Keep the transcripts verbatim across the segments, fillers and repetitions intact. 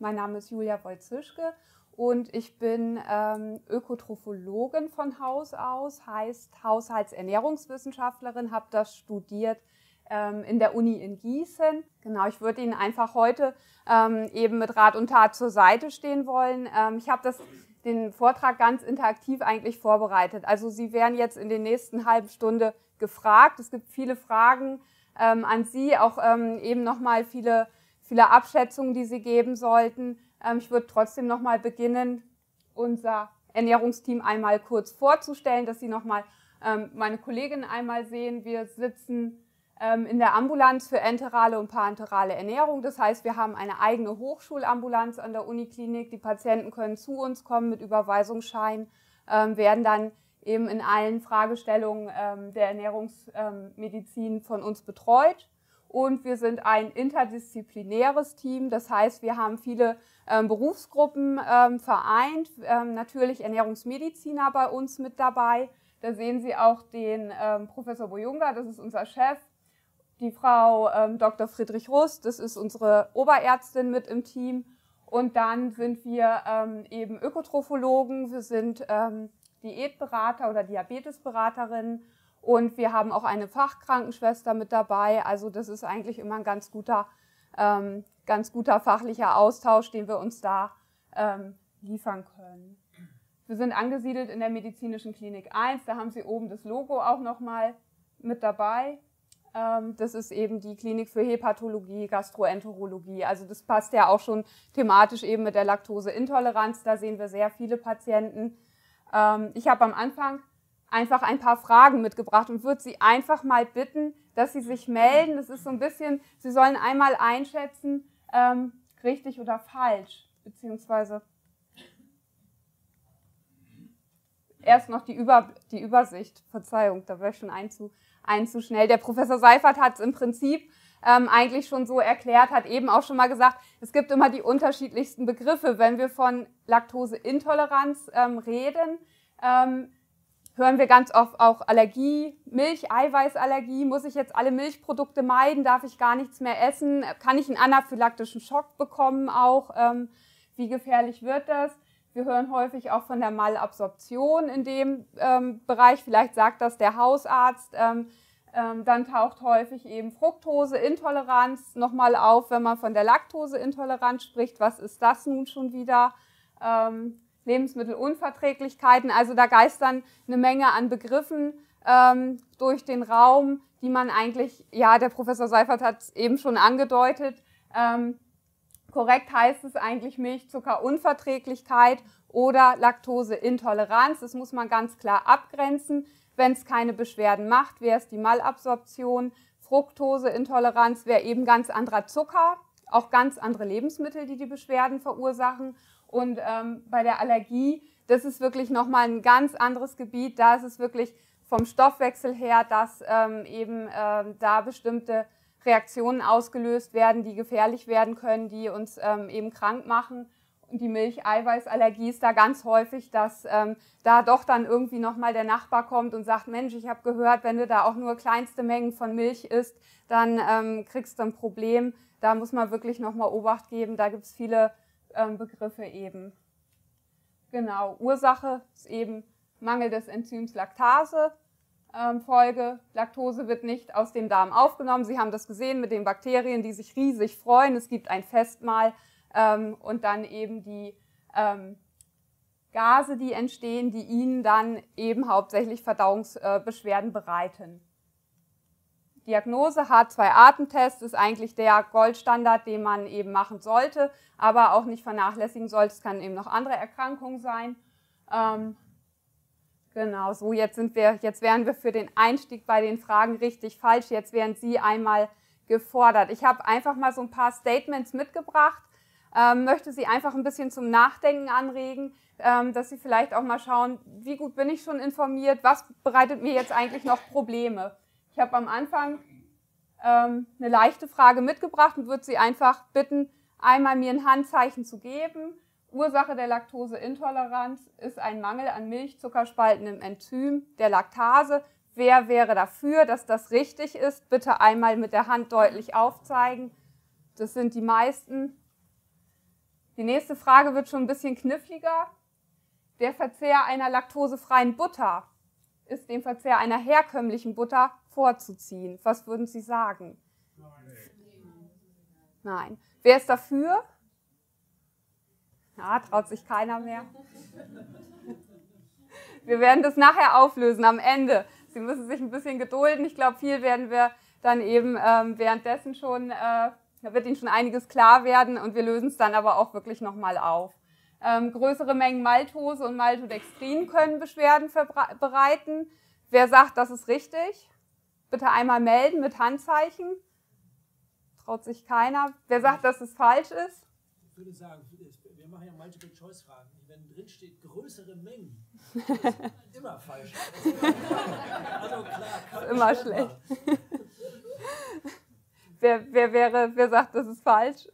Mein Name ist Julia Wojciszke und ich bin ähm, Ökotrophologin von Haus aus, heißt Haushaltsernährungswissenschaftlerin, habe das studiert ähm, in der Uni in Gießen. Genau, ich würde Ihnen einfach heute ähm, eben mit Rat und Tat zur Seite stehen wollen. Ähm, ich habe das den Vortrag ganz interaktiv eigentlich vorbereitet. Also Sie werden jetzt in der nächsten halben Stunde gefragt. Es gibt viele Fragen ähm, an Sie, auch ähm, eben nochmal viele, viele Abschätzungen, die Sie geben sollten. Ähm, ich würde trotzdem nochmal beginnen, unser Ernährungsteam einmal kurz vorzustellen, dass Sie nochmal ähm, meine Kollegin einmal sehen. Wir sitzen ähm, in der Ambulanz für enterale und parenterale Ernährung. Das heißt, wir haben eine eigene Hochschulambulanz an der Uniklinik. Die Patienten können zu uns kommen mit Überweisungsschein, ähm, werden dann eben in allen Fragestellungen ähm, der Ernährungsmedizin ähm, von uns betreut. Und wir sind ein interdisziplinäres Team, das heißt, wir haben viele ähm, Berufsgruppen ähm, vereint, ähm, natürlich Ernährungsmediziner bei uns mit dabei. Da sehen Sie auch den ähm, Professor Bojunga, das ist unser Chef, die Frau ähm, Doktor Friedrich Rust, das ist unsere Oberärztin mit im Team. Und dann sind wir ähm, eben Ökotrophologen, wir sind ähm, Diätberater oder Diabetesberaterinnen. Und wir haben auch eine Fachkrankenschwester mit dabei. Also das ist eigentlich immer ein ganz guter, ähm, ganz guter fachlicher Austausch, den wir uns da ähm, liefern können. Wir sind angesiedelt in der Medizinischen Klinik eins. Da haben Sie oben das Logo auch nochmal mit dabei. Ähm, das ist eben die Klinik für Hepatologie, Gastroenterologie. Also das passt ja auch schon thematisch eben mit der Laktoseintoleranz. Da sehen wir sehr viele Patienten. Ähm, ich habe am Anfang einfach ein paar Fragen mitgebracht und würde Sie einfach mal bitten, dass Sie sich melden. Das ist so ein bisschen, Sie sollen einmal einschätzen, ähm, richtig oder falsch, beziehungsweise erst noch die, Über, die Übersicht, Verzeihung, da wäre ich schon ein zu, ein zu schnell. Der Professor Seifert hat es im Prinzip ähm, eigentlich schon so erklärt, hat eben auch schon mal gesagt, es gibt immer die unterschiedlichsten Begriffe. Wenn wir von Laktoseintoleranz ähm, reden, ähm, hören wir ganz oft auch Allergie, Milch, Eiweißallergie. Muss ich jetzt alle Milchprodukte meiden? Darf ich gar nichts mehr essen? Kann ich einen anaphylaktischen Schock bekommen auch? Ähm, wie gefährlich wird das? Wir hören häufig auch von der Malabsorption in dem ähm, Bereich. Vielleicht sagt das der Hausarzt. Ähm, ähm, dann taucht häufig eben Fructoseintoleranz nochmal auf, wenn man von der Laktoseintoleranz spricht. Was ist das nun schon wieder? Ähm, Lebensmittelunverträglichkeiten, also da geistern eine Menge an Begriffen ähm, durch den Raum, die man eigentlich, ja, der Professor Seifert hat es eben schon angedeutet, ähm, korrekt heißt es eigentlich Milchzuckerunverträglichkeit oder Laktoseintoleranz. Das muss man ganz klar abgrenzen. Wenn es keine Beschwerden macht, wäre es die Malabsorption. Fructoseintoleranz wäre eben ganz anderer Zucker, auch ganz andere Lebensmittel, die die Beschwerden verursachen. Und ähm, bei der Allergie, das ist wirklich nochmal ein ganz anderes Gebiet. Da ist es wirklich vom Stoffwechsel her, dass ähm, eben ähm, da bestimmte Reaktionen ausgelöst werden, die gefährlich werden können, die uns ähm, eben krank machen. Und die Milch-Eiweiß-Allergie ist da ganz häufig, dass ähm, da doch dann irgendwie nochmal der Nachbar kommt und sagt, Mensch, ich habe gehört, wenn du da auch nur kleinste Mengen von Milch isst, dann ähm, kriegst du ein Problem. Da muss man wirklich nochmal Obacht geben. Da gibt es viele ähm, Begriffe eben. Genau, Ursache ist eben Mangel des Enzyms Laktase. Ähm, Folge, Laktose wird nicht aus dem Darm aufgenommen. Sie haben das gesehen mit den Bakterien, die sich riesig freuen. Es gibt ein Festmahl ähm, und dann eben die ähm, Gase, die entstehen, die ihnen dann eben hauptsächlich Verdauungsbeschwerden äh, bereiten. Diagnose H zwei Atemtest ist eigentlich der Goldstandard, den man eben machen sollte, aber auch nicht vernachlässigen sollte. Es kann eben noch andere Erkrankungen sein. Ähm, Genau, so jetzt sind wir, jetzt wären wir für den Einstieg bei den Fragen richtig falsch. Jetzt wären Sie einmal gefordert. Ich habe einfach mal so ein paar Statements mitgebracht, ähm, möchte Sie einfach ein bisschen zum Nachdenken anregen, ähm, dass Sie vielleicht auch mal schauen, wie gut bin ich schon informiert, was bereitet mir jetzt eigentlich noch Probleme. Ich habe am Anfang ähm, eine leichte Frage mitgebracht und würde Sie einfach bitten, einmal mir ein Handzeichen zu geben. Ursache der Laktoseintoleranz ist ein Mangel an milchzuckerspaltendem Enzym der Laktase. Wer wäre dafür, dass das richtig ist? Bitte einmal mit der Hand deutlich aufzeigen. Das sind die meisten. Die Die nächste Frage wird schon ein bisschen kniffliger. Der Verzehr einer laktosefreien Butter ist dem Verzehr einer herkömmlichen Butter vorzuziehen. Was würden Sie sagen? Nein. Wer ist dafür? Ja, traut sich keiner mehr. Wir werden das nachher auflösen, am Ende. Sie müssen sich ein bisschen gedulden. Ich glaube, viel werden wir dann eben ähm, währenddessen schon, äh, da wird Ihnen schon einiges klar werden und wir lösen es dann aber auch wirklich nochmal auf. Ähm, größere Mengen Maltose und Maltodextrin können Beschwerden bereiten. Wer sagt, das ist richtig? Bitte einmal melden mit Handzeichen. Traut sich keiner. Wer sagt, dass es falsch ist? Ich würde sagen, wir machen ja Multiple-Choice-Fragen. Wenn drin steht größere Mengen, das ist immer falsch. Also klar, kann ist immer schlecht. wer, wer, wäre, wer sagt, das ist falsch?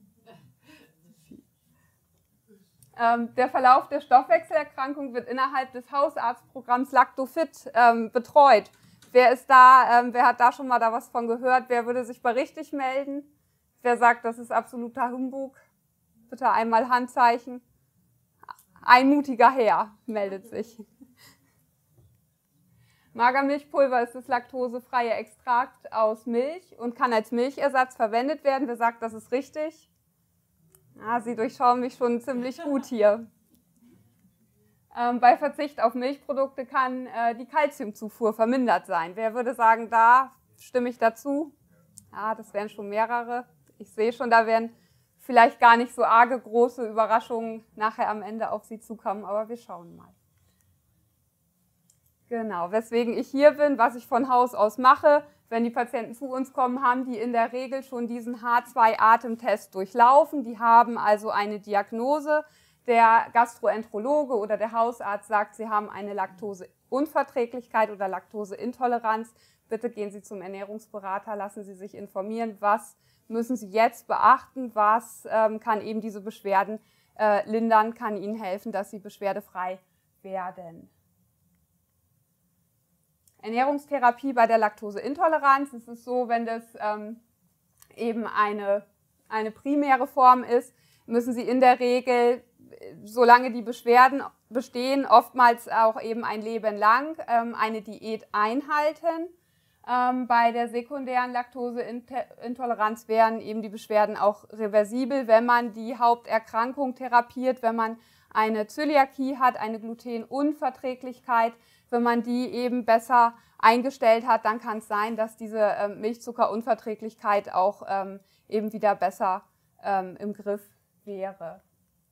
Ähm, der Verlauf der Stoffwechselerkrankung wird innerhalb des Hausarztprogramms Lactofit ähm, betreut. Wer ist da, ähm, wer hat da schon mal da was von gehört? Wer würde sich bei richtig melden? Wer sagt, das ist absoluter Humbug? Bitte einmal Handzeichen. Ein mutiger Herr meldet sich. Magermilchpulver ist das laktosefreie Extrakt aus Milch und kann als Milchersatz verwendet werden. Wer sagt, das ist richtig? Ah, Sie durchschauen mich schon ziemlich gut hier. Ähm, bei Verzicht auf Milchprodukte kann äh, die Kalziumzufuhr vermindert sein. Wer würde sagen, da stimme ich dazu? Ah, das wären schon mehrere. Ich sehe schon, da werden vielleicht gar nicht so arge große Überraschungen nachher am Ende auf Sie zukommen, aber wir schauen mal. Genau, weswegen ich hier bin, was ich von Haus aus mache. Wenn die Patienten zu uns kommen, haben die in der Regel schon diesen H zwei Atemtest durchlaufen. Die haben also eine Diagnose. Der Gastroenterologe oder der Hausarzt sagt, sie haben eine Laktoseunverträglichkeit oder Laktoseintoleranz. Bitte gehen Sie zum Ernährungsberater, lassen Sie sich informieren, was müssen Sie jetzt beachten, was ähm, kann eben diese Beschwerden äh, lindern, kann Ihnen helfen, dass Sie beschwerdefrei werden. Ernährungstherapie bei der Laktoseintoleranz. Es ist so, wenn das ähm, eben eine, eine primäre Form ist, müssen Sie in der Regel, solange die Beschwerden bestehen, oftmals auch eben ein Leben lang ähm, eine Diät einhalten. Ähm, bei der sekundären Laktoseintoleranz wären eben die Beschwerden auch reversibel, wenn man die Haupterkrankung therapiert, wenn man eine Zöliakie hat, eine Glutenunverträglichkeit. Wenn man die eben besser eingestellt hat, dann kann es sein, dass diese ähm, Milchzuckerunverträglichkeit auch ähm, eben wieder besser ähm, im Griff wäre.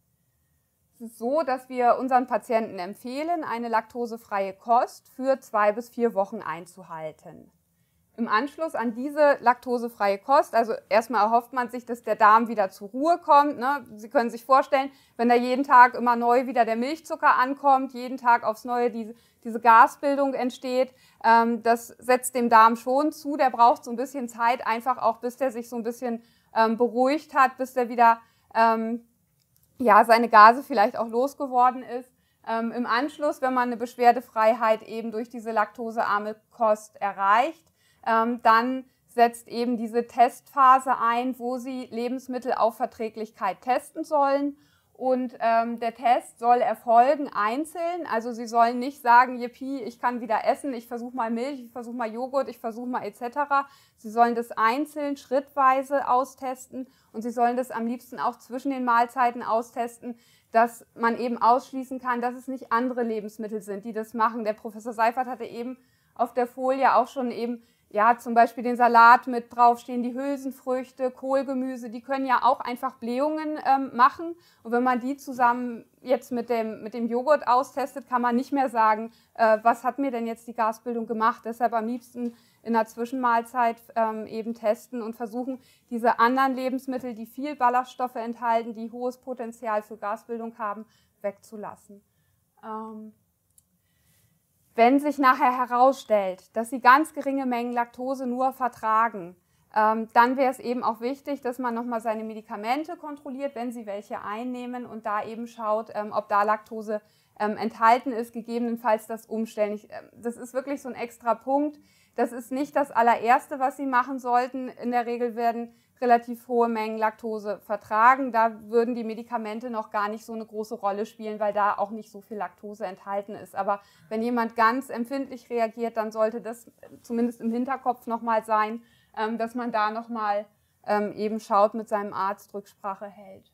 Es ist so, dass wir unseren Patienten empfehlen, eine laktosefreie Kost für zwei bis vier Wochen einzuhalten. Im Anschluss an diese laktosefreie Kost, also erstmal erhofft man sich, dass der Darm wieder zur Ruhe kommt. Ne? Sie können sich vorstellen, wenn da jeden Tag immer neu wieder der Milchzucker ankommt, jeden Tag aufs Neue diese, diese Gasbildung entsteht, ähm, das setzt dem Darm schon zu. Der braucht so ein bisschen Zeit, einfach auch bis der sich so ein bisschen ähm, beruhigt hat, bis der wieder ähm, ja, seine Gase vielleicht auch losgeworden ist. Ähm, im Anschluss, wenn man eine Beschwerdefreiheit eben durch diese laktosearme Kost erreicht, ähm, dann setzt eben diese Testphase ein, wo Sie Lebensmittel auf Verträglichkeit testen sollen. Und ähm, der Test soll erfolgen einzeln, also Sie sollen nicht sagen, yippie, ich kann wieder essen, ich versuche mal Milch, ich versuche mal Joghurt, ich versuche mal et cetera. Sie sollen das einzeln, schrittweise austesten und Sie sollen das am liebsten auch zwischen den Mahlzeiten austesten, dass man eben ausschließen kann, dass es nicht andere Lebensmittel sind, die das machen. Der Professor Seifert hatte eben auf der Folie auch schon eben ja, zum Beispiel den Salat mit draufstehen, die Hülsenfrüchte, Kohlgemüse, die können ja auch einfach Blähungen ähm, machen. Und wenn man die zusammen jetzt mit dem, mit dem Joghurt austestet, kann man nicht mehr sagen, äh, was hat mir denn jetzt die Gasbildung gemacht. Deshalb am liebsten in der Zwischenmahlzeit ähm, eben testen und versuchen, diese anderen Lebensmittel, die viel Ballaststoffe enthalten, die hohes Potenzial für Gasbildung haben, wegzulassen. Ähm Wenn sich nachher herausstellt, dass Sie ganz geringe Mengen Laktose nur vertragen, ähm, dann wäre es eben auch wichtig, dass man nochmal seine Medikamente kontrolliert, wenn Sie welche einnehmen und da eben schaut, ähm, ob da Laktose ähm, enthalten ist, gegebenenfalls das Umstellen. Ich, äh, das ist wirklich so ein extra Punkt. Das ist nicht das allererste, was Sie machen sollten. In der Regel werden relativ hohe Mengen Laktose vertragen. Da würden die Medikamente noch gar nicht so eine große Rolle spielen, weil da auch nicht so viel Laktose enthalten ist. Aber wenn jemand ganz empfindlich reagiert, dann sollte das zumindest im Hinterkopf nochmal sein, ähm, dass man da nochmal ähm, eben schaut, mit seinem Arzt Rücksprache hält.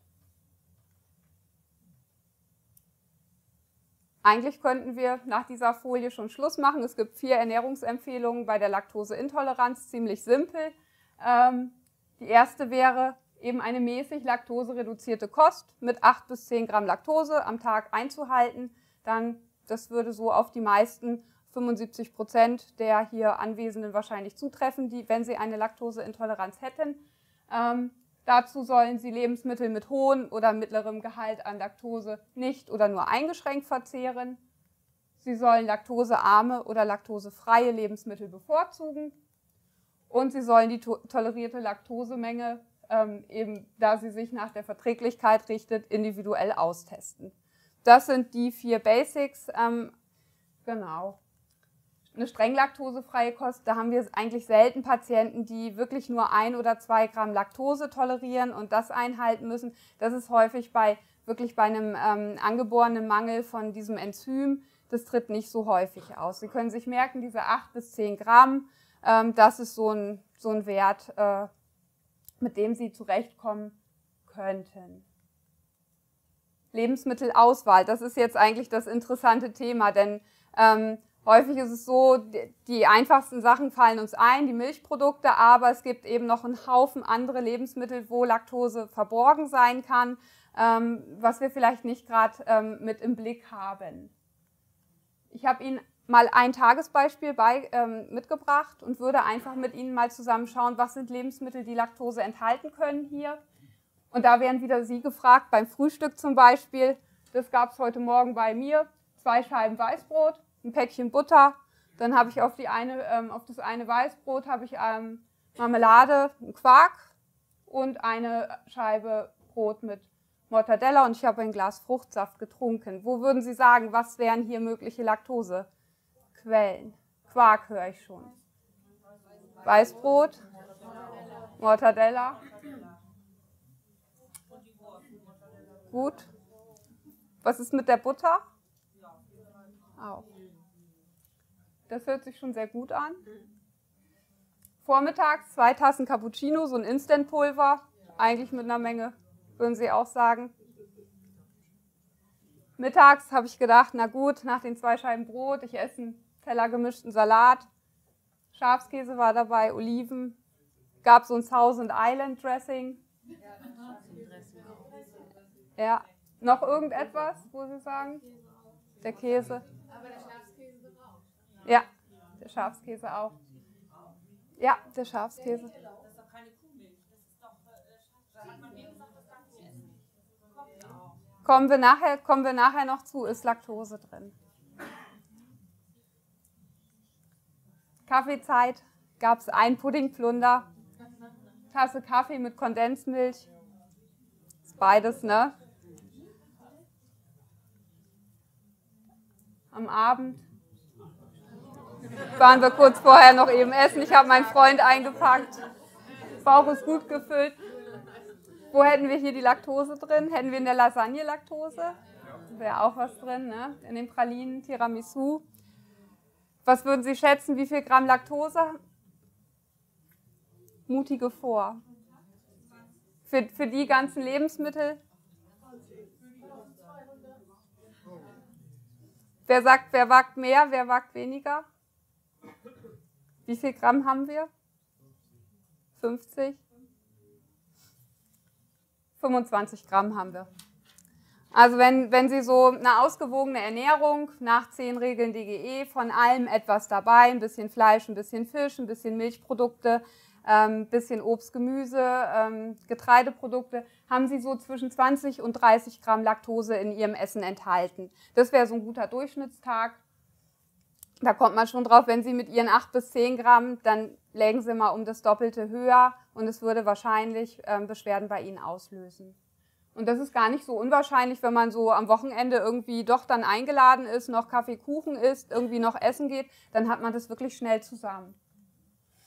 Eigentlich könnten wir nach dieser Folie schon Schluss machen. Es gibt vier Ernährungsempfehlungen bei der Laktoseintoleranz, ziemlich simpel. Ähm, die erste wäre eben eine mäßig laktosereduzierte Kost mit acht bis zehn Gramm Laktose am Tag einzuhalten. Dann, das würde so auf die meisten fünfundsiebzig Prozent der hier Anwesenden wahrscheinlich zutreffen, die, wenn sie eine Laktoseintoleranz hätten. Ähm, dazu sollen sie Lebensmittel mit hohem oder mittlerem Gehalt an Laktose nicht oder nur eingeschränkt verzehren. Sie sollen laktosearme oder laktosefreie Lebensmittel bevorzugen. Und sie sollen die to tolerierte Laktosemenge, ähm, eben da sie sich nach der Verträglichkeit richtet, individuell austesten. Das sind die vier Basics. Ähm, genau. Eine streng laktosefreie Kost, da haben wir eigentlich selten Patienten, die wirklich nur ein oder zwei Gramm Laktose tolerieren und das einhalten müssen. Das ist häufig bei wirklich bei einem ähm, angeborenen Mangel von diesem Enzym. Das tritt nicht so häufig aus. Sie können sich merken, diese acht bis zehn Gramm, ähm, das ist so ein, so ein Wert, äh, mit dem Sie zurechtkommen könnten. Lebensmittelauswahl, das ist jetzt eigentlich das interessante Thema, denn ähm, häufig ist es so, die einfachsten Sachen fallen uns ein, die Milchprodukte, aber es gibt eben noch einen Haufen andere Lebensmittel, wo Laktose verborgen sein kann, ähm, was wir vielleicht nicht gerade ähm, mit im Blick haben. Ich habe Ihnen mal ein Tagesbeispiel bei, ähm, mitgebracht und würde einfach mit Ihnen mal zusammenschauen, was sind Lebensmittel, die Laktose enthalten können hier. Und da wären wieder Sie gefragt, beim Frühstück zum Beispiel, das gab es heute Morgen bei mir, zwei Scheiben Weißbrot, ein Päckchen Butter, dann habe ich auf, die eine, ähm, auf das eine Weißbrot habe ich ähm, Marmelade, einen Quark und eine Scheibe Brot mit Mortadella und ich habe ein Glas Fruchtsaft getrunken. Wo würden Sie sagen, was wären hier mögliche Laktosequellen? Quark höre ich schon. Weißbrot, Mortadella. Gut. Was ist mit der Butter? Auch. Das hört sich schon sehr gut an. Vormittags zwei Tassen Cappuccino, so ein Instant-Pulver, eigentlich mit einer Menge, würden Sie auch sagen. Mittags habe ich gedacht, na gut, nach den zwei Scheiben Brot, ich esse einen Teller gemischten Salat. Schafskäse war dabei, Oliven, gab so ein Thousand Island Dressing. Ja, noch irgendetwas, wo Sie sagen? Der Käse. Aber der Schafskäse auch. Ja, der Schafskäse auch. Ja, der Schafskäse. Das ist doch keine Kuhmilch. Das ist doch, da hat man mir gesagt, das darf ich essen. Kommt auch. Kommen wir nachher, kommen wir nachher noch zu, ist Laktose drin. Kaffeezeit, gab es ein Puddingpflunder, Tasse Kaffee mit Kondensmilch. Ist beides, ne? Am Abend waren wir kurz vorher noch eben essen. Ich habe meinen Freund eingepackt. Bauch ist gut gefüllt. Wo hätten wir hier die Laktose drin? Hätten wir in der Lasagne Laktose? Wäre auch was drin, ne? In den Pralinen, Tiramisu. Was würden Sie schätzen, wie viel Gramm Laktose? Mutige vor. Für, für die ganzen Lebensmittel? Wer sagt, wer wagt mehr, wer wagt weniger? Wie viel Gramm haben wir? fünfzig? fünfundzwanzig Gramm haben wir. Also wenn, wenn Sie so eine ausgewogene Ernährung nach zehn Regeln D G E, von allem etwas dabei, ein bisschen Fleisch, ein bisschen Fisch, ein bisschen Milchprodukte, ein ähm, bisschen Obst, Gemüse, ähm, Getreideprodukte, haben Sie so zwischen zwanzig und dreißig Gramm Laktose in Ihrem Essen enthalten. Das wäre so ein guter Durchschnittstag. Da kommt man schon drauf, wenn Sie mit Ihren acht bis zehn Gramm, dann legen Sie mal um das Doppelte höher und es würde wahrscheinlich ähm, Beschwerden bei Ihnen auslösen. Und das ist gar nicht so unwahrscheinlich, wenn man so am Wochenende irgendwie doch dann eingeladen ist, noch Kaffee, Kuchen isst, irgendwie noch essen geht, dann hat man das wirklich schnell zusammen.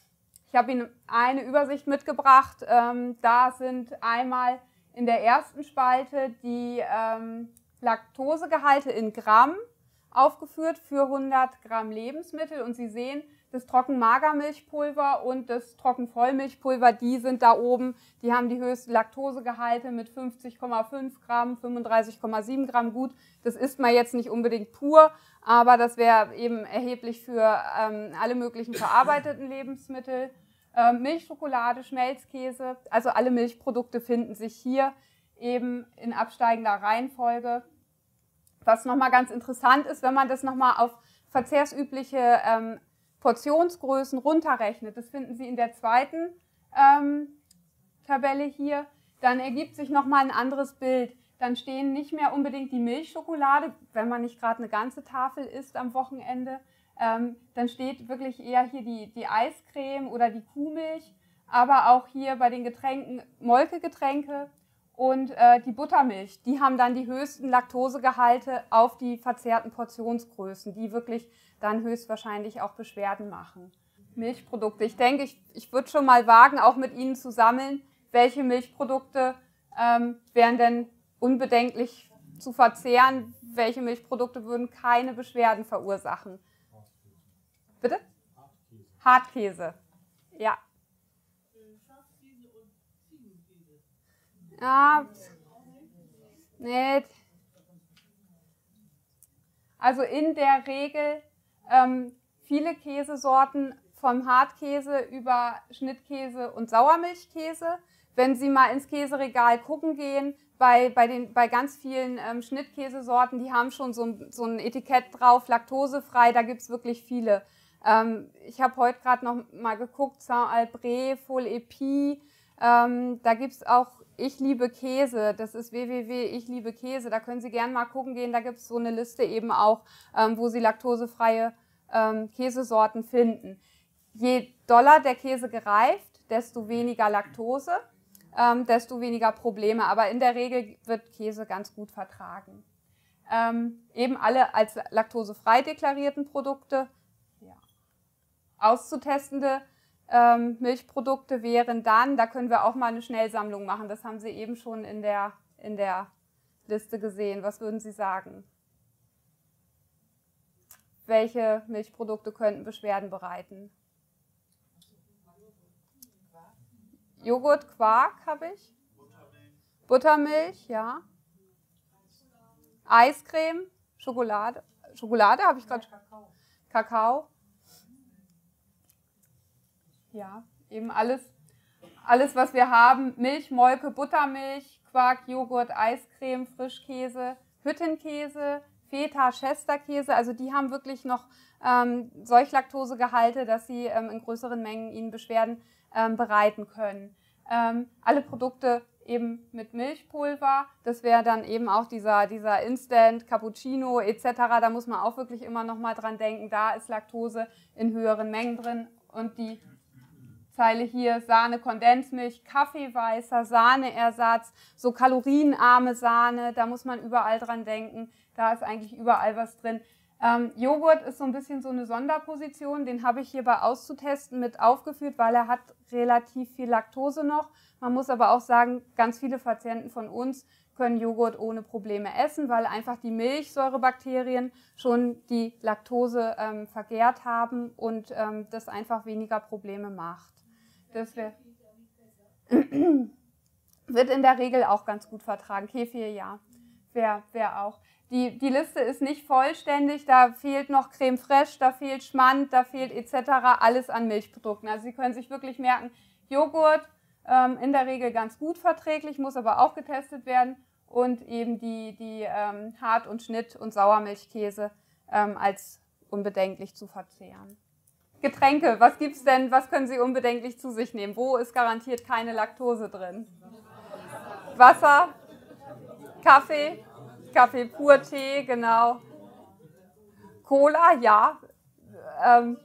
Ich habe Ihnen eine Übersicht mitgebracht. Ähm, da sind einmal in der ersten Spalte die ähm, Laktosegehalte in Gramm aufgeführt für hundert Gramm Lebensmittel. Und Sie sehen, das Trockenmagermilchpulver und das Trockenvollmilchpulver, die sind da oben. Die haben die höchsten Laktosegehalte mit fünfzig Komma fünf Gramm, fünfunddreißig Komma sieben Gramm. Gut, das isst man jetzt nicht unbedingt pur, aber das wäre eben erheblich für ähm, alle möglichen verarbeiteten Lebensmittel. Ähm, Milch, Schokolade, Schmelzkäse, also alle Milchprodukte finden sich hier eben in absteigender Reihenfolge. Was nochmal ganz interessant ist, wenn man das nochmal auf verzehrsübliche ähm, Portionsgrößen runterrechnet, das finden Sie in der zweiten ähm, Tabelle hier, dann ergibt sich nochmal ein anderes Bild. Dann stehen nicht mehr unbedingt die Milchschokolade, wenn man nicht gerade eine ganze Tafel isst am Wochenende, ähm, dann steht wirklich eher hier die, die Eiscreme oder die Kuhmilch, aber auch hier bei den Getränken Molkegetränke und äh, die Buttermilch. Die haben dann die höchsten Laktosegehalte auf die verzehrten Portionsgrößen, die wirklich dann höchstwahrscheinlich auch Beschwerden machen. Milchprodukte. Ich denke, ich, ich würde schon mal wagen, auch mit Ihnen zu sammeln, welche Milchprodukte ähm, wären denn unbedenklich zu verzehren, welche Milchprodukte würden keine Beschwerden verursachen. Bitte? Hartkäse. Hartkäse. Ja. Schafskäse und Ziegenkäse. Ja. Nee. Also in der Regel ähm, viele Käsesorten vom Hartkäse über Schnittkäse und Sauermilchkäse. Wenn Sie mal ins Käseregal gucken gehen, bei, bei, den, bei ganz vielen ähm, Schnittkäsesorten, die haben schon so ein, so ein Etikett drauf, laktosefrei, da gibt es wirklich viele. Ähm, ich habe heute gerade noch mal geguckt, Saint-Albret, Fol-Epi, ähm, da gibt es auch Ich liebe Käse, das ist w w w punkt ich liebe Käse, da können Sie gerne mal gucken gehen, da gibt es so eine Liste eben auch, ähm, wo Sie laktosefreie ähm, Käsesorten finden. Je doller der Käse gereift, desto weniger Laktose, ähm, desto weniger Probleme, aber in der Regel wird Käse ganz gut vertragen. Ähm, eben alle als laktosefrei deklarierten Produkte. Ja. Auszutestende ähm, Milchprodukte wären dann, da können wir auch mal eine Schnellsammlung machen, das haben Sie eben schon in der, in der Liste gesehen. Was würden Sie sagen? Welche Milchprodukte könnten Beschwerden bereiten? Joghurt, Quark habe ich. Buttermilch. Buttermilch, ja. Eiscreme, Schokolade. Schokolade habe ich gerade. Kakao. Kakao. Ja, eben alles, alles, was wir haben. Milch, Molke, Buttermilch, Quark, Joghurt, Eiscreme, Frischkäse, Hüttenkäse, Feta, Chesterkäse. Also die haben wirklich noch ähm, solch Laktosegehalte, dass sie ähm, in größeren Mengen ihnen Beschwerden ähm, bereiten können. Ähm, alle Produkte eben mit Milchpulver, das wäre dann eben auch dieser, dieser Instant, Cappuccino et cetera. Da muss man auch wirklich immer noch mal dran denken, da ist Laktose in höheren Mengen drin. Und die Zeile hier, Sahne, Kondensmilch, Kaffeeweißer, Sahneersatz, so kalorienarme Sahne, da muss man überall dran denken, da ist eigentlich überall was drin. Ähm, Joghurt ist so ein bisschen so eine Sonderposition, den habe ich hier bei Auszutesten mit aufgeführt, weil er hat relativ viel Laktose noch. Man muss aber auch sagen, ganz viele Patienten von uns können Joghurt ohne Probleme essen, weil einfach die Milchsäurebakterien schon die Laktose ähm, vergärt haben und ähm, das einfach weniger Probleme macht. Das wär, wird in der Regel auch ganz gut vertragen. Kefir, ja, wäre wär auch. Die, die Liste ist nicht vollständig, da fehlt noch Creme Fraiche, da fehlt Schmand, da fehlt et cetera. Alles an Milchprodukten. Also Sie können sich wirklich merken, Joghurt ähm, in der Regel ganz gut verträglich, muss aber auch getestet werden. Und eben die, die ähm, Hart- und Schnitt- und Sauermilchkäse ähm, als unbedenklich zu verzehren. Getränke, was gibt's denn, was können Sie unbedenklich zu sich nehmen? Wo ist garantiert keine Laktose drin? Wasser, Kaffee, Kaffee pur, Tee, genau. Cola, ja. Ähm,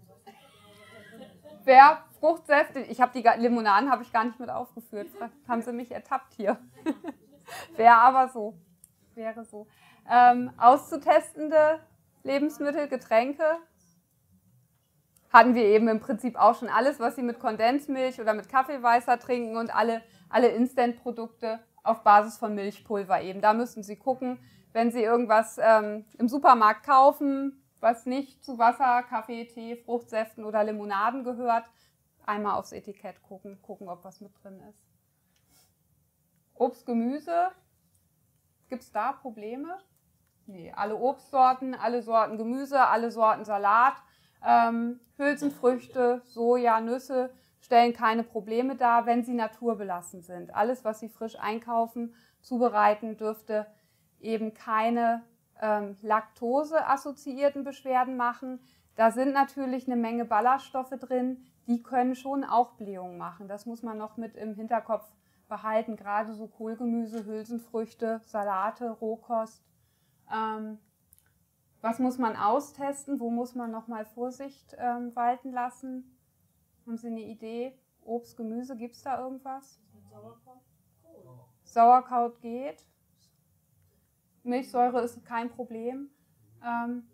wer Fruchtsäfte, ich habe die Limonaden habe ich gar nicht mit aufgeführt, haben Sie mich ertappt hier. Wäre aber so, wäre so. Ähm, auszutestende Lebensmittel, Getränke. hatten wir eben im Prinzip auch schon alles, was Sie mit Kondensmilch oder mit Kaffeeweißer trinken und alle, alle Instant-Produkte auf Basis von Milchpulver eben. Da müssen Sie gucken, wenn Sie irgendwas ähm, im Supermarkt kaufen, was nicht zu Wasser, Kaffee, Tee, Fruchtsäften oder Limonaden gehört, einmal aufs Etikett gucken, gucken, ob was mit drin ist. Obst, Gemüse, gibt es da Probleme? Nee, alle Obstsorten, alle Sorten Gemüse, alle Sorten Salat, ähm, Hülsenfrüchte, Soja, Nüsse stellen keine Probleme dar, wenn sie naturbelassen sind. Alles, was Sie frisch einkaufen, zubereiten, dürfte eben keine ähm, Laktose-assoziierten Beschwerden machen. Da sind natürlich eine Menge Ballaststoffe drin, die können schon auch Blähungen machen. Das muss man noch mit im Hinterkopf behalten, gerade so Kohlgemüse, Hülsenfrüchte, Salate, Rohkost. Ähm, was muss man austesten? Wo muss man nochmal Vorsicht ähm, walten lassen? Haben Sie eine Idee? Obst, Gemüse, gibt es da irgendwas? Sauerkraut? Sauerkraut geht. Milchsäure ist kein Problem. Ähm,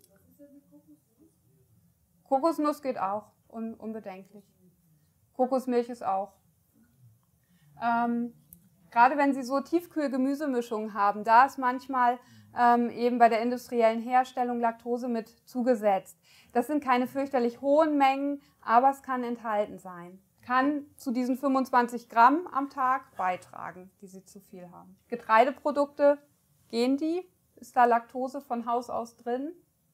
Kokosnuss geht auch, un unbedenklich. Kokosmilch ist auch. Ähm, gerade wenn Sie so Tiefkühl-Gemüsemischungen haben, da ist manchmal ähm, eben bei der industriellen Herstellung Laktose mit zugesetzt. Das sind keine fürchterlich hohen Mengen, aber es kann enthalten sein. Kann zu diesen fünfundzwanzig Gramm am Tag beitragen, die Sie zu viel haben. Getreideprodukte, gehen die? Ist da Laktose von Haus aus drin?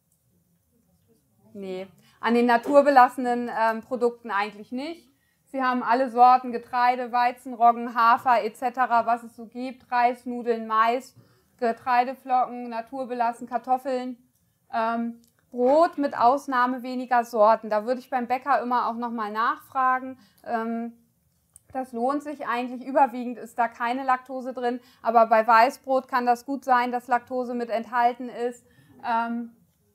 Nee, an den naturbelassenen ähm, Produkten eigentlich nicht. Sie haben alle Sorten Getreide, Weizen, Roggen, Hafer et cetera, was es so gibt, Reis, Nudeln, Mais, Getreideflocken, naturbelassen, Kartoffeln, ähm, Brot mit Ausnahme weniger Sorten. Da würde ich beim Bäcker immer auch nochmal nachfragen. Ähm, das lohnt sich eigentlich, überwiegend ist da keine Laktose drin, aber bei Weißbrot kann das gut sein, dass Laktose mit enthalten ist. Ähm,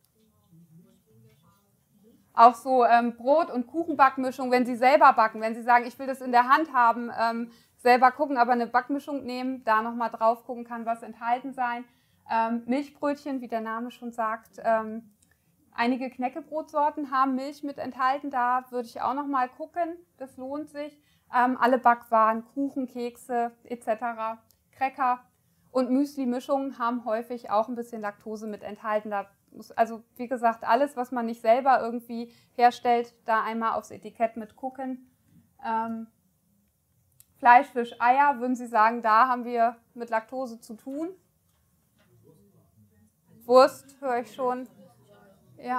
Auch so ähm, Brot- und Kuchenbackmischung, wenn Sie selber backen, wenn Sie sagen, ich will das in der Hand haben, ähm, selber gucken, aber eine Backmischung nehmen, da nochmal drauf gucken, kann was enthalten sein. Ähm, Milchbrötchen, wie der Name schon sagt, ähm, einige Knäckebrotsorten haben Milch mit enthalten, da würde ich auch nochmal gucken, das lohnt sich. Ähm, alle Backwaren, Kuchen, Kekse et cetera, Cracker und Müsli-Mischungen haben häufig auch ein bisschen Laktose mit enthalten. Da Also wie gesagt, alles, was man nicht selber irgendwie herstellt, da einmal aufs Etikett mit gucken. Ähm, Fleisch, Fisch, Eier, würden Sie sagen, da haben wir mit Laktose zu tun? Wurst, höre ich schon. Ja.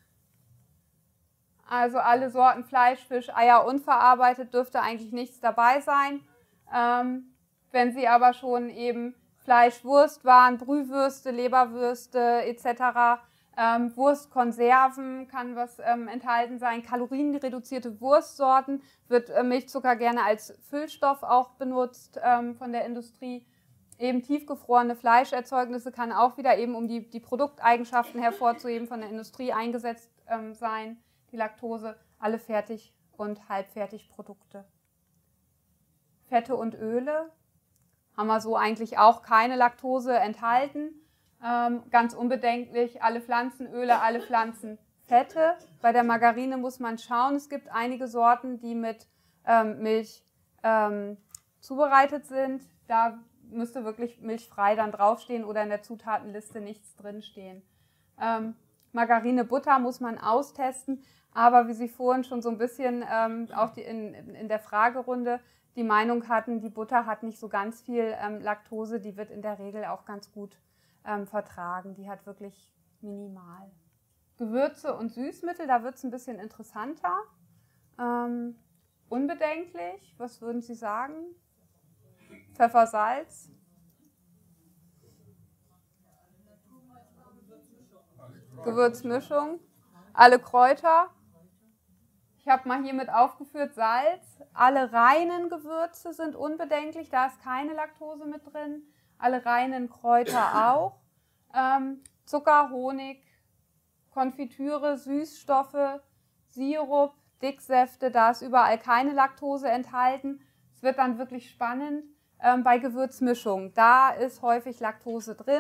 Also alle Sorten Fleisch, Fisch, Eier unverarbeitet, dürfte eigentlich nichts dabei sein. Ähm, wenn Sie aber schon eben Fleisch, Wurstwaren, Brühwürste, Leberwürste et cetera, ähm, Wurstkonserven kann was ähm, enthalten sein, kalorienreduzierte Wurstsorten, wird äh, Milchzucker gerne als Füllstoff auch benutzt ähm, von der Industrie. Eben tiefgefrorene Fleischerzeugnisse kann auch wieder eben, um die, die Produkteigenschaften hervorzuheben, von der Industrie eingesetzt ähm, sein, die Laktose, alle Fertig- und Halbfertigprodukte. Fette und Öle haben wir so eigentlich auch keine Laktose enthalten. Ähm, ganz unbedenklich, alle Pflanzenöle, alle Pflanzenfette. Bei der Margarine muss man schauen, es gibt einige Sorten, die mit ähm, Milch ähm, zubereitet sind. Da müsste wirklich milchfrei dann draufstehen oder in der Zutatenliste nichts drinstehen. Ähm, Margarine, Butter muss man austesten, aber wie Sie vorhin schon so ein bisschen ähm, auch die in, in der Fragerunde die Meinung hatten, die Butter hat nicht so ganz viel ähm, Laktose, die wird in der Regel auch ganz gut ähm, vertragen. Die hat wirklich minimal. Gewürze und Süßmittel, da wird es ein bisschen interessanter. Ähm, unbedenklich, was würden Sie sagen? Pfeffer, Salz? Gewürzmischung. Alle Kräuter. Ich habe mal hiermit aufgeführt Salz. Alle reinen Gewürze sind unbedenklich, da ist keine Laktose mit drin. Alle reinen Kräuter auch. Ähm, Zucker, Honig, Konfitüre, Süßstoffe, Sirup, Dicksäfte, da ist überall keine Laktose enthalten. Es wird dann wirklich spannend ähm, bei Gewürzmischung. Da ist häufig Laktose drin.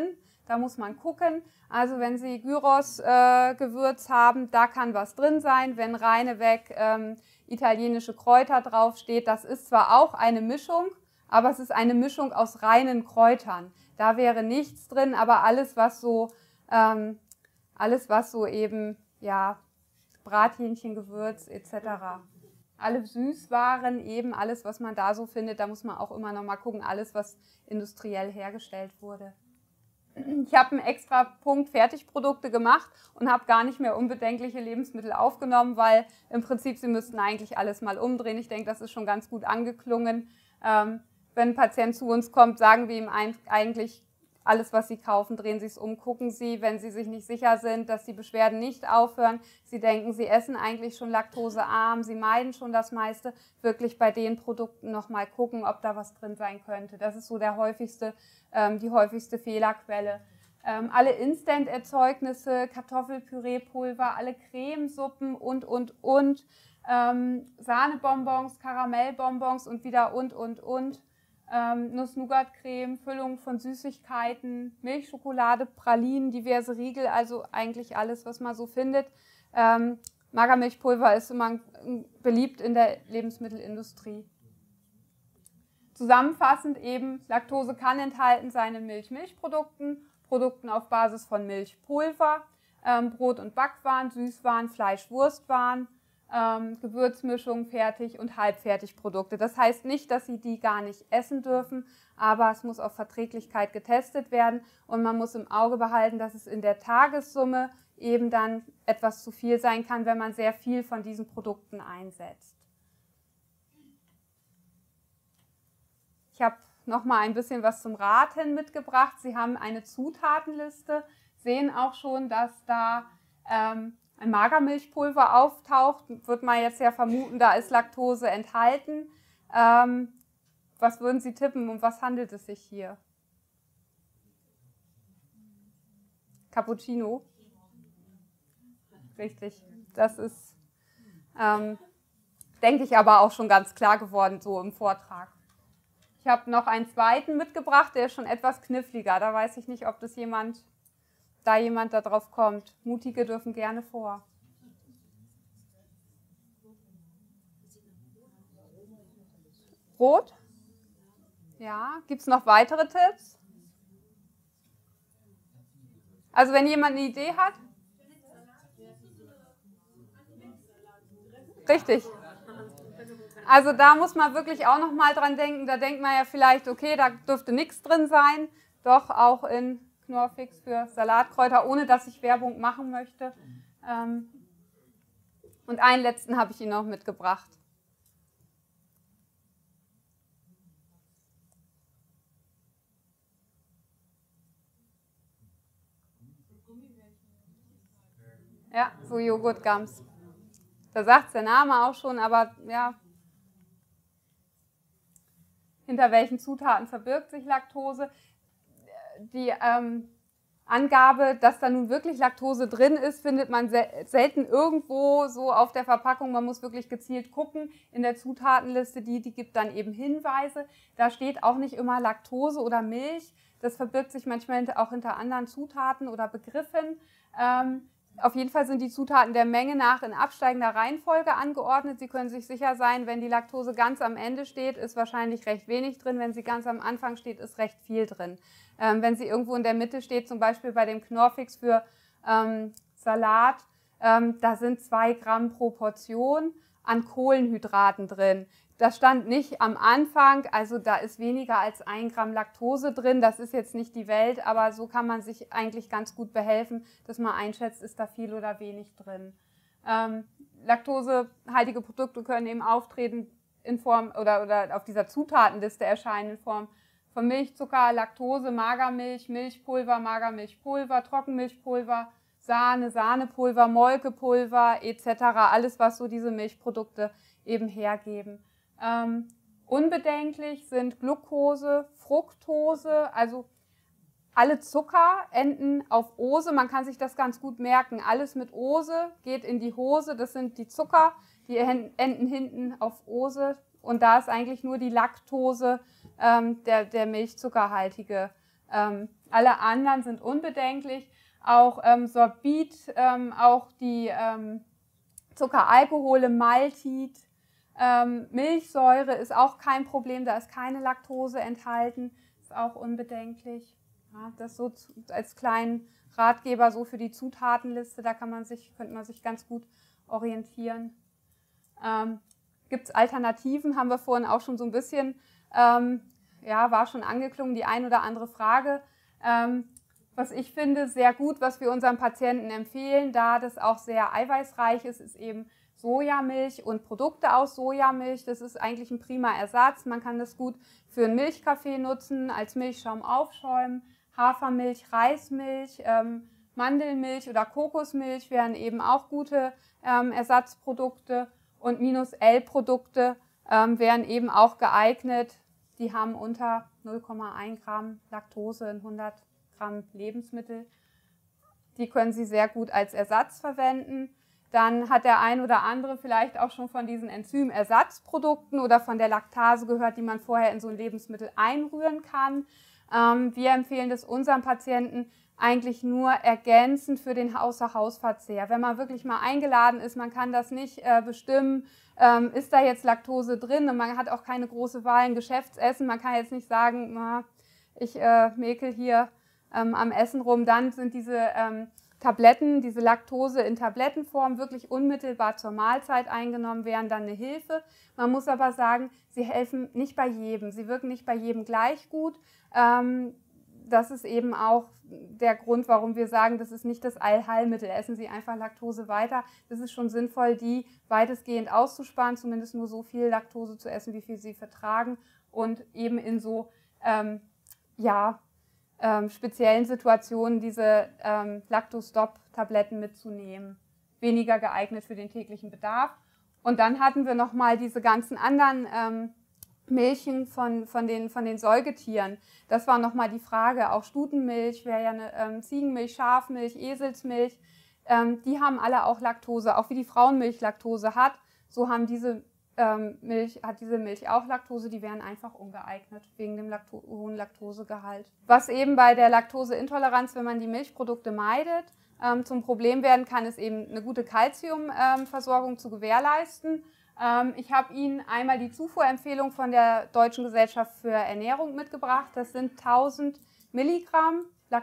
Da muss man gucken. Also wenn Sie Gyros-Gewürz äh, haben, da kann was drin sein. Wenn reineweg ähm, italienische Kräuter draufsteht, das ist zwar auch eine Mischung, aber es ist eine Mischung aus reinen Kräutern. Da wäre nichts drin, aber alles, was so, ähm, alles, was so eben, ja, Brathähnchengewürz et cetera. Alle Süßwaren eben, alles, was man da so findet, da muss man auch immer noch mal gucken, alles, was industriell hergestellt wurde. Ich habe einen extra Punkt Fertigprodukte gemacht und habe gar nicht mehr unbedenkliche Lebensmittel aufgenommen, weil im Prinzip Sie müssten eigentlich alles mal umdrehen. Ich denke, das ist schon ganz gut angeklungen. Ähm, wenn ein Patient zu uns kommt, sagen wir ihm eigentlich, alles, was Sie kaufen, drehen Sie es um, gucken Sie, wenn Sie sich nicht sicher sind, dass die Beschwerden nicht aufhören. Sie denken, Sie essen eigentlich schon laktosearm, Sie meiden schon das meiste, wirklich bei den Produkten nochmal gucken, ob da was drin sein könnte. Das ist so der häufigste, ähm, die häufigste Fehlerquelle. Ähm, alle Instant-Erzeugnisse, Kartoffelpüreepulver, alle Cremesuppen und, und, und, ähm, Sahnebonbons, Karamellbonbons und wieder und, und, und. Ähm, Nuss-Nougat-Creme, Füllung von Süßigkeiten, Milchschokolade, Pralinen, diverse Riegel, also eigentlich alles, was man so findet. Ähm, Magermilchpulver ist immer beliebt in der Lebensmittelindustrie. Zusammenfassend eben, Laktose kann enthalten sein in Milch-Milchprodukten, Produkten auf Basis von Milchpulver, ähm, Brot- und Backwaren, Süßwaren, Fleisch-, Wurstwaren, Ähm, Gewürzmischung, Fertig- und Halbfertigprodukte. Das heißt nicht, dass Sie die gar nicht essen dürfen, aber es muss auf Verträglichkeit getestet werden und man muss im Auge behalten, dass es in der Tagessumme eben dann etwas zu viel sein kann, wenn man sehr viel von diesen Produkten einsetzt. Ich habe noch mal ein bisschen was zum Raten mitgebracht. Sie haben eine Zutatenliste, sehen auch schon, dass da ähm, ein Magermilchpulver auftaucht, wird man jetzt ja vermuten, da ist Laktose enthalten. Ähm, was würden Sie tippen, um was handelt es sich hier? Cappuccino? Richtig, das ist, ähm, denke ich, aber auch schon ganz klar geworden, so im Vortrag. Ich habe noch einen zweiten mitgebracht, der ist schon etwas kniffliger. Da weiß ich nicht, ob das jemand... da jemand da drauf kommt. Mutige dürfen gerne vor. Rot? Ja, gibt es noch weitere Tipps? Also wenn jemand eine Idee hat? Richtig. Also da muss man wirklich auch noch mal dran denken. Da denkt man ja vielleicht, okay, da dürfte nichts drin sein. Doch auch in Knorrfix für Salatkräuter, ohne dass ich Werbung machen möchte. Und einen letzten habe ich Ihnen noch mitgebracht. Ja, so Joghurtgums. Da sagt es der Name auch schon, aber ja, hinter welchen Zutaten verbirgt sich Laktose? Die ähm, Angabe, dass da nun wirklich Laktose drin ist, findet man sel selten irgendwo so auf der Verpackung. Man muss wirklich gezielt gucken. In der Zutatenliste, die, die gibt dann eben Hinweise. Da steht auch nicht immer Laktose oder Milch. Das verbirgt sich manchmal auch hinter anderen Zutaten oder Begriffen. Ähm, Auf jeden Fall sind die Zutaten der Menge nach in absteigender Reihenfolge angeordnet. Sie können sich sicher sein, wenn die Laktose ganz am Ende steht, ist wahrscheinlich recht wenig drin. Wenn sie ganz am Anfang steht, ist recht viel drin. Ähm, wenn sie irgendwo in der Mitte steht, zum Beispiel bei dem Knorrfix für ähm, Salat, ähm, da sind zwei Gramm pro Portion an Kohlenhydraten drin. Das stand nicht am Anfang, also da ist weniger als ein Gramm Laktose drin. Das ist jetzt nicht die Welt, aber so kann man sich eigentlich ganz gut behelfen, dass man einschätzt, ist da viel oder wenig drin. Ähm, laktosehaltige Produkte können eben auftreten in Form oder, oder auf dieser Zutatenliste erscheinen in Form von Milchzucker, Laktose, Magermilch, Milchpulver, Magermilchpulver, Trockenmilchpulver, Sahne, Sahnepulver, Molkepulver et cetera. Alles, was so diese Milchprodukte eben hergeben. Ähm, unbedenklich sind Glucose, Fructose, also alle Zucker enden auf Ose. Man kann sich das ganz gut merken. Alles mit Ose geht in die Hose. Das sind die Zucker, die enden hinten auf Ose. Und da ist eigentlich nur die Laktose, ähm, der, der milchzuckerhaltige Ähm, alle anderen sind unbedenklich. Auch ähm, Sorbit, ähm, auch die ähm, Zuckeralkohole, Maltit, ähm, Milchsäure ist auch kein Problem, da ist keine Laktose enthalten, ist auch unbedenklich. Ja, das so zu, als kleinen Ratgeber so für die Zutatenliste, da kann man sich, könnte man sich ganz gut orientieren. Ähm, Gibt es Alternativen, haben wir vorhin auch schon so ein bisschen, ähm, ja, war schon angeklungen, die ein oder andere Frage. Ähm, was ich finde, sehr gut, was wir unseren Patienten empfehlen, da das auch sehr eiweißreich ist, ist eben Sojamilch und Produkte aus Sojamilch. Das ist eigentlich ein prima Ersatz. Man kann das gut für einen Milchkaffee nutzen, als Milchschaum aufschäumen. Hafermilch, Reismilch, ähm, Mandelmilch oder Kokosmilch wären eben auch gute ähm, Ersatzprodukte. Und Minus-L-Produkte ähm, wären eben auch geeignet. Die haben unter null Komma eins Gramm Laktose in hundert Gramm Lebensmittel. Die können Sie sehr gut als Ersatz verwenden. Dann hat der ein oder andere vielleicht auch schon von diesen Enzymersatzprodukten oder von der Laktase gehört, die man vorher in so ein Lebensmittel einrühren kann. Ähm, wir empfehlen das unseren Patienten eigentlich nur ergänzend für den Außer-Haus-Verzehr. Wenn man wirklich mal eingeladen ist, man kann das nicht äh, bestimmen, ähm, ist da jetzt Laktose drin, und man hat auch keine große Wahl in Geschäftsessen. Man kann jetzt nicht sagen, na, ich äh, mäkel hier ähm, am Essen rum. Dann sind diese ähm, Tabletten, diese Laktose in Tablettenform wirklich unmittelbar zur Mahlzeit eingenommen werden, dann eine Hilfe. Man muss aber sagen, sie helfen nicht bei jedem. Sie wirken nicht bei jedem gleich gut. Ähm, das ist eben auch der Grund, warum wir sagen, das ist nicht das Allheilmittel. Essen Sie einfach Laktose weiter. Das ist schon sinnvoll, die weitestgehend auszusparen, zumindest nur so viel Laktose zu essen, wie viel Sie vertragen, und eben in so ähm, ja, ähm, speziellen Situationen diese ähm, Lactostop-Tabletten mitzunehmen. Weniger geeignet für den täglichen Bedarf. Und dann hatten wir nochmal diese ganzen anderen ähm, Milchen von, von, den, von den Säugetieren. Das war nochmal die Frage. Auch Stutenmilch wäre ja eine ähm, Ziegenmilch, Schafmilch, Eselsmilch. Ähm, die haben alle auch Laktose. Auch wie die Frauenmilch Laktose hat, so haben diese ähm, Milch, hat diese Milch auch Laktose. Die wären einfach ungeeignet wegen dem Lakto- hohen Laktosegehalt. Was eben bei der Laktoseintoleranz, wenn man die Milchprodukte meidet, ähm, zum Problem werden kann, ist eben eine gute Calciumversorgung ähm, zu gewährleisten. Ich habe Ihnen einmal die Zufuhrempfehlung von der Deutschen Gesellschaft für Ernährung mitgebracht. Das sind tausend Milligramm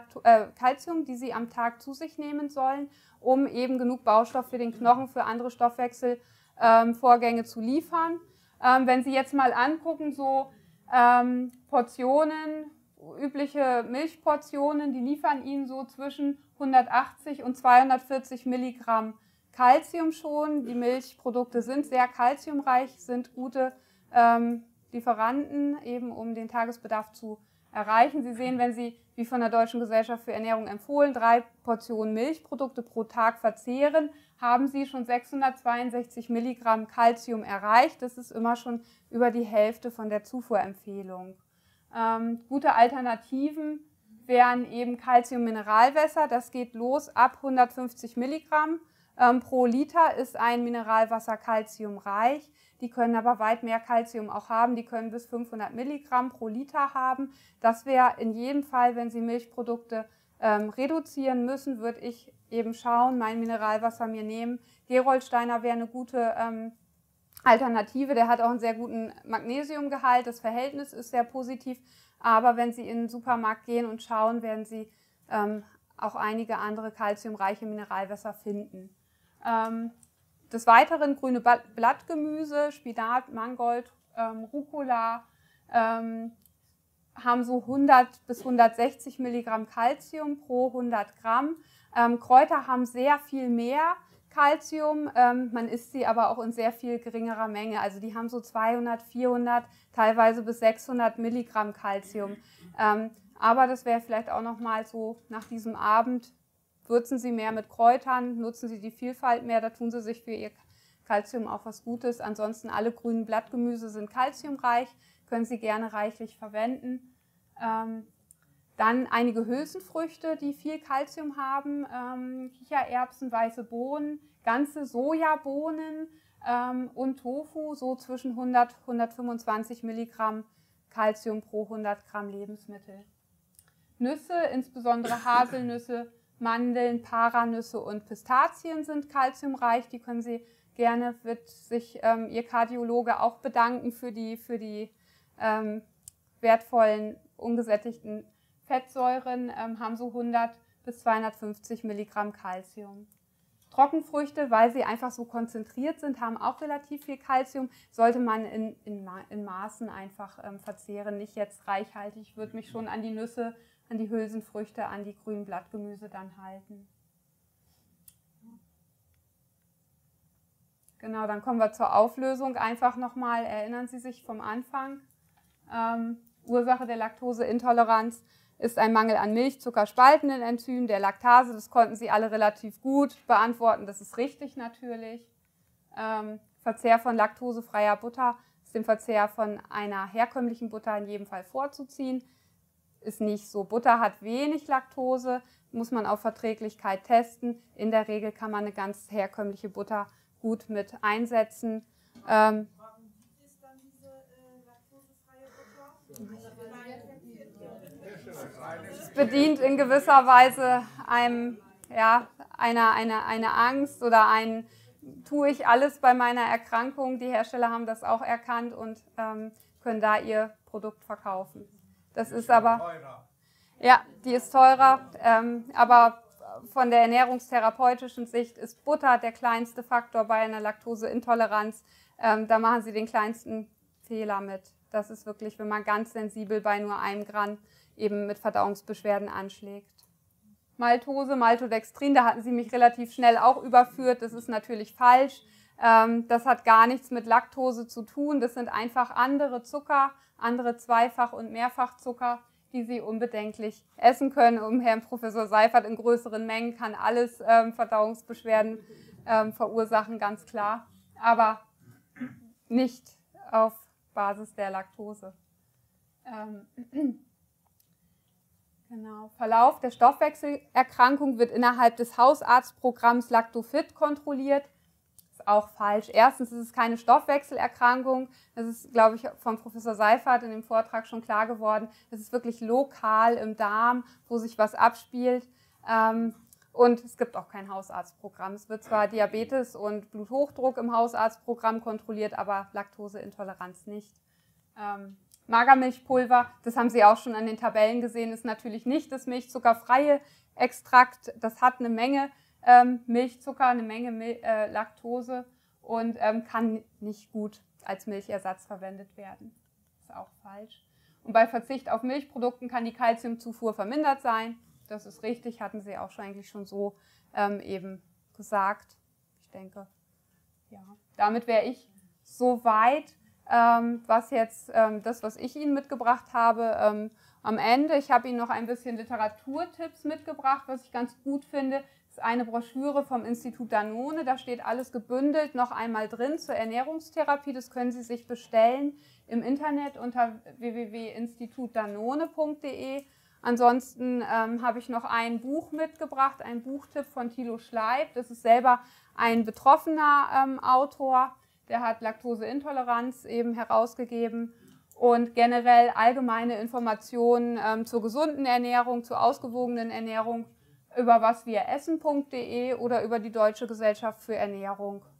Calcium, die Sie am Tag zu sich nehmen sollen, um eben genug Baustoff für den Knochen, für andere Stoffwechselvorgänge ähm, zu liefern. Ähm, wenn Sie jetzt mal angucken, so ähm, Portionen, übliche Milchportionen, die liefern Ihnen so zwischen hundertachtzig und zweihundertvierzig Milligramm Calcium schon. Die Milchprodukte sind sehr calciumreich, sind gute ähm, Lieferanten, eben um den Tagesbedarf zu erreichen. Sie sehen, wenn Sie, wie von der Deutschen Gesellschaft für Ernährung empfohlen, drei Portionen Milchprodukte pro Tag verzehren, haben Sie schon sechshundertzweiundsechzig Milligramm Calcium erreicht. Das ist immer schon über die Hälfte von der Zufuhrempfehlung. Ähm, gute Alternativen wären eben Calcium-Mineralwässer. Das geht los ab hundertfünfzig Milligramm. Ähm, pro Liter ist ein Mineralwasser calciumreich. Die können aber weit mehr Calcium auch haben. Die können bis fünfhundert Milligramm pro Liter haben. Das wäre in jedem Fall, wenn Sie Milchprodukte ähm, reduzieren müssen, würde ich eben schauen, mein Mineralwasser mir nehmen. Gerolsteiner wäre eine gute ähm, Alternative. Der hat auch einen sehr guten Magnesiumgehalt. Das Verhältnis ist sehr positiv. Aber wenn Sie in den Supermarkt gehen und schauen, werden Sie ähm, auch einige andere calciumreiche Mineralwässer finden. Ähm, des Weiteren grüne Blattgemüse, Spinat, Mangold, ähm, Rucola, ähm, haben so hundert bis hundertsechzig Milligramm Calcium pro hundert Gramm. Ähm, Kräuter haben sehr viel mehr Calcium, ähm, man isst sie aber auch in sehr viel geringerer Menge. Also die haben so zweihundert, vierhundert, teilweise bis sechshundert Milligramm Calcium. Ähm, aber das wäre vielleicht auch nochmal so nach diesem Abend, würzen Sie mehr mit Kräutern, nutzen Sie die Vielfalt mehr, da tun Sie sich für Ihr Calcium auch was Gutes. Ansonsten alle grünen Blattgemüse sind calciumreich, können Sie gerne reichlich verwenden. Ähm, dann einige Hülsenfrüchte, die viel Calcium haben, ähm, Kichererbsen, weiße Bohnen, ganze Sojabohnen ähm, und Tofu, so zwischen hundert und hundertfünfundzwanzig Milligramm Calcium pro hundert Gramm Lebensmittel. Nüsse, insbesondere Haselnüsse, Mandeln, Paranüsse und Pistazien sind kalziumreich. Die können Sie gerne, wird sich ähm, Ihr Kardiologe auch bedanken für die, für die ähm, wertvollen, ungesättigten Fettsäuren, ähm, haben so hundert bis zweihundertfünfzig Milligramm Kalzium. Trockenfrüchte, weil sie einfach so konzentriert sind, haben auch relativ viel Kalzium, sollte man in, in, in Maßen einfach ähm, verzehren, nicht jetzt reichhaltig. Ich würde mich schon an die Nüsse, an die Hülsenfrüchte, an die grünen Blattgemüse dann halten. Genau, dann kommen wir zur Auflösung. Einfach nochmal, erinnern Sie sich vom Anfang, ähm, Ursache der Laktoseintoleranz ist ein Mangel an milchzuckerspaltenden Enzymen, der Laktase. Das konnten Sie alle relativ gut beantworten. Das ist richtig natürlich. Ähm, Verzehr von laktosefreier Butter ist dem Verzehr von einer herkömmlichen Butter in jedem Fall vorzuziehen. Ist nicht so. Butter hat wenig Laktose, muss man auf Verträglichkeit testen. In der Regel kann man eine ganz herkömmliche Butter gut mit einsetzen. Ähm, Warum gibt es dann diese äh, laktosefreie Butter? Es bedient in gewisser Weise einem, ja, einer, einer, einer Angst oder ein, tue ich alles bei meiner Erkrankung. Die Hersteller haben das auch erkannt und ähm, können da ihr Produkt verkaufen. Das ist aber, ja, die ist teurer, ähm, aber von der ernährungstherapeutischen Sicht ist Butter der kleinste Faktor bei einer Laktoseintoleranz. Ähm, da machen Sie den kleinsten Fehler mit. Das ist wirklich, wenn man ganz sensibel bei nur einem Gramm eben mit Verdauungsbeschwerden anschlägt. Maltose, Maltodextrin, da hatten Sie mich relativ schnell auch überführt. Das ist natürlich falsch. Ähm, das hat gar nichts mit Laktose zu tun. Das sind einfach andere Zucker, andere Zweifach- und Mehrfachzucker, die Sie unbedenklich essen können. Um Herrn Professor Seifert, in größeren Mengen kann alles ähm, Verdauungsbeschwerden ähm, verursachen, ganz klar. Aber nicht auf Basis der Laktose. Ähm, Genau. Verlauf der Stoffwechselerkrankung wird innerhalb des Hausarztprogramms Lactofit kontrolliert. Das ist auch falsch. Erstens ist es keine Stoffwechselerkrankung. Das ist, glaube ich, von Professor Seifert in dem Vortrag schon klar geworden. Es ist wirklich lokal im Darm, wo sich was abspielt. Und es gibt auch kein Hausarztprogramm. Es wird zwar Diabetes und Bluthochdruck im Hausarztprogramm kontrolliert, aber Laktoseintoleranz nicht. Magermilchpulver, das haben Sie auch schon an den Tabellen gesehen, ist natürlich nicht das milchzuckerfreie Extrakt. Das hat eine Menge ähm, Milchzucker, eine Menge Mil äh, Laktose und ähm, kann nicht gut als Milchersatz verwendet werden. Das ist auch falsch. Und bei Verzicht auf Milchprodukten kann die Kalziumzufuhr vermindert sein. Das ist richtig, hatten Sie auch schon eigentlich schon so ähm, eben gesagt. Ich denke, ja, damit wäre ich soweit. Ähm, was jetzt ähm, das, was ich Ihnen mitgebracht habe, ähm, am Ende. Ich habe Ihnen noch ein bisschen Literaturtipps mitgebracht, was ich ganz gut finde. Das ist eine Broschüre vom Institut Danone, da steht alles gebündelt noch einmal drin zur Ernährungstherapie. Das können Sie sich bestellen im Internet unter w w w punkt institut danone punkt de. Ansonsten ähm, habe ich noch ein Buch mitgebracht, ein Buchtipp von Thilo Schleib. Das ist selber ein betroffener ähm, Autor. Der hat Laktoseintoleranz eben herausgegeben und generell allgemeine Informationen ähm, zur gesunden Ernährung, zur ausgewogenen Ernährung über waswiressen punkt de oder über die Deutsche Gesellschaft für Ernährung.